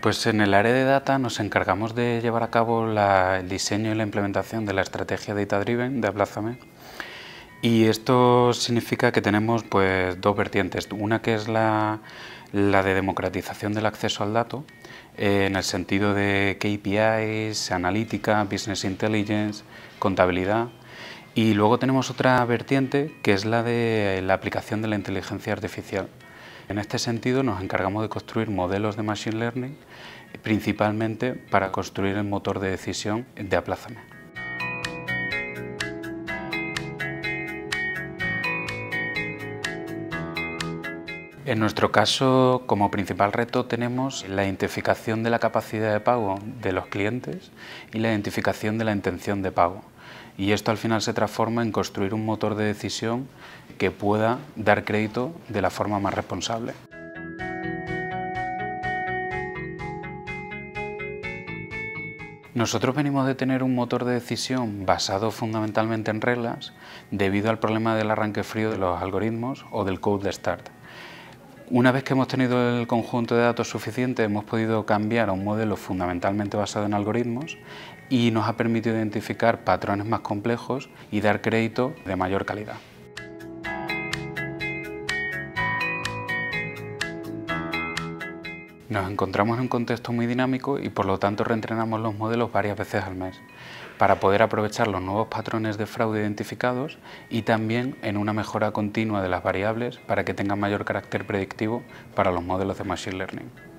Pues en el área de data nos encargamos de llevar a cabo el diseño y la implementación de la estrategia Data Driven de Aplázame. Y esto significa que tenemos pues dos vertientes, una que es la de democratización del acceso al dato, en el sentido de KPIs, analítica, business intelligence, contabilidad. Y luego tenemos otra vertiente que es la de la aplicación de la inteligencia artificial. En este sentido nos encargamos de construir modelos de Machine Learning, principalmente para construir el motor de decisión de Aplázame. En nuestro caso, como principal reto tenemos la identificación de la capacidad de pago de los clientes y la identificación de la intención de pago. Y esto al final se transforma en construir un motor de decisión que pueda dar crédito de la forma más responsable. Nosotros venimos de tener un motor de decisión basado fundamentalmente en reglas debido al problema del arranque frío de los algoritmos o del cold start. Una vez que hemos tenido el conjunto de datos suficiente, hemos podido cambiar a un modelo fundamentalmente basado en algoritmos y nos ha permitido identificar patrones más complejos y dar crédito de mayor calidad. Nos encontramos en un contexto muy dinámico y por lo tanto reentrenamos los modelos varias veces al mes para poder aprovechar los nuevos patrones de fraude identificados y también en una mejora continua de las variables para que tengan mayor carácter predictivo para los modelos de Machine Learning.